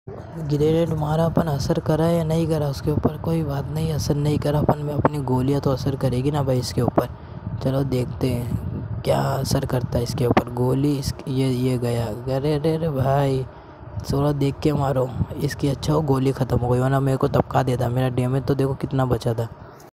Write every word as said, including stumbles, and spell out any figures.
Grenade मारा अपन, असर करा या नहीं करा उसके ऊपर? कोई बात नहीं, असर नहीं करा अपन में, अपनी गोलियां तो असर करेगी ना भाई इसके ऊपर। चलो देखते हैं क्या असर करता है इसके ऊपर। गोली इस ये ये गया। अरे अरे अरे भाई, थोड़ा देख के मारो इसकी। अच्छा वो गोली ख़त्म हो गई, वरना मेरे को टपका देता। मेरा डैमेज तो देखो कितना बचा था।